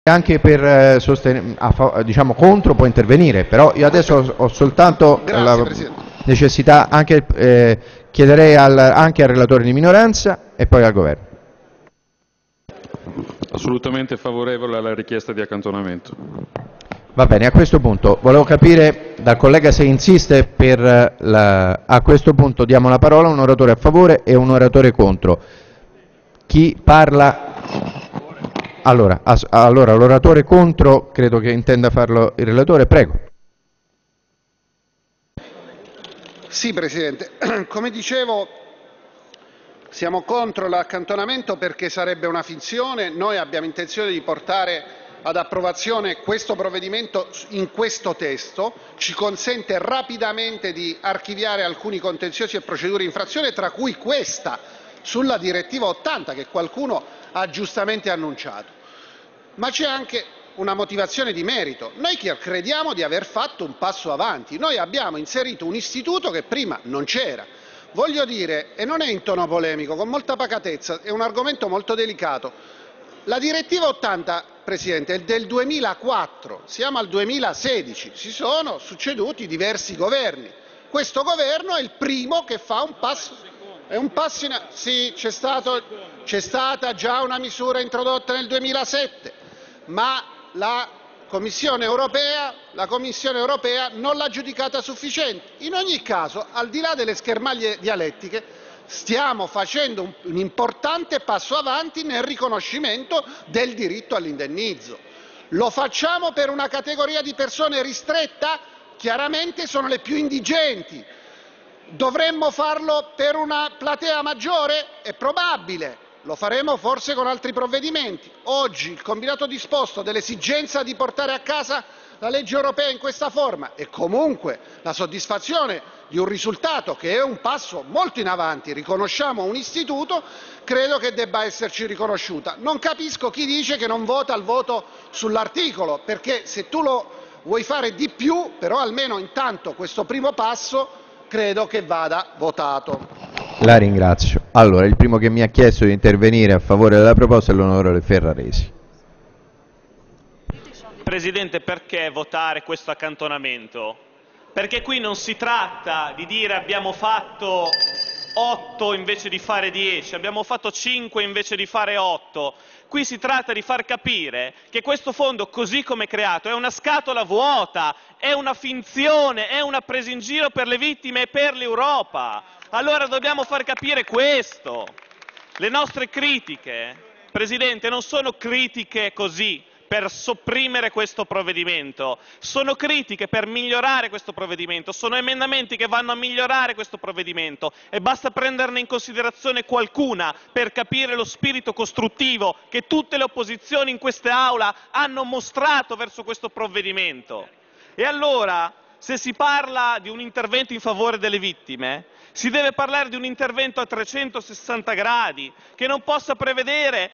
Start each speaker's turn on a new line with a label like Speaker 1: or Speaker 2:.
Speaker 1: Anche per diciamo contro può intervenire, però io adesso ho soltanto
Speaker 2: Grazie
Speaker 1: la
Speaker 2: Presidente.
Speaker 1: necessità, anche, chiederei anche al relatore di minoranza e poi al governo.
Speaker 3: Assolutamente favorevole alla richiesta di accantonamento.
Speaker 1: Va bene, a questo punto volevo capire dal collega se insiste a questo punto diamo la parola a un oratore a favore e un oratore contro. Chi parla? Allora, l'oratore contro credo che intenda farlo il relatore, prego.
Speaker 2: Sì, Presidente. Come dicevo, siamo contro l'accantonamento perché sarebbe una finzione. Noi abbiamo intenzione di portare ad approvazione questo provvedimento in questo testo. Ci consente rapidamente di archiviare alcuni contenziosi e procedure di infrazione, tra cui questa sulla direttiva 80 che qualcuno ha giustamente annunciato. Ma c'è anche una motivazione di merito. Noi crediamo di aver fatto un passo avanti. Noi abbiamo inserito un istituto che prima non c'era. Voglio dire, e non è in tono polemico, con molta pacatezza, è un argomento molto delicato. La direttiva 80, Presidente, è del 2004, siamo al 2016, si sono succeduti diversi governi. Questo governo è il primo che fa un passo. È un passo in sì, c'è stata già una misura introdotta nel 2007, ma la Commissione europea non l'ha giudicata sufficiente. In ogni caso, al di là delle schermaglie dialettiche, stiamo facendo un importante passo avanti nel riconoscimento del diritto all'indennizzo. Lo facciamo per una categoria di persone ristretta? Chiaramente sono le più indigenti. Dovremmo farlo per una platea maggiore? È probabile. Lo faremo forse con altri provvedimenti. Oggi il combinato disposto dell'esigenza di portare a casa la legge europea in questa forma e comunque la soddisfazione di un risultato che è un passo molto in avanti, riconosciamo un istituto, credo che debba esserci riconosciuta. Non capisco chi dice che non vota il voto sull'articolo, perché se tu lo vuoi fare di più, però almeno intanto questo primo passo credo che vada votato.
Speaker 1: La ringrazio. Allora, il primo che mi ha chiesto di intervenire a favore della proposta è l'onorevole Ferraresi.
Speaker 4: Presidente, perché votare questo accantonamento? Perché qui non si tratta di dire abbiamo fatto 8 invece di fare 10, abbiamo fatto 5 invece di fare 8. Qui si tratta di far capire che questo fondo, così come è creato, è una scatola vuota, è una finzione, è una presa in giro per le vittime e per l'Europa. Allora dobbiamo far capire questo. Le nostre critiche, Presidente, non sono critiche così per sopprimere questo provvedimento, sono critiche per migliorare questo provvedimento, sono emendamenti che vanno a migliorare questo provvedimento e basta prenderne in considerazione qualcuna per capire lo spirito costruttivo che tutte le opposizioni in quest'Aula hanno mostrato verso questo provvedimento. E allora, se si parla di un intervento in favore delle vittime, si deve parlare di un intervento a 360 gradi, che non possa prevedere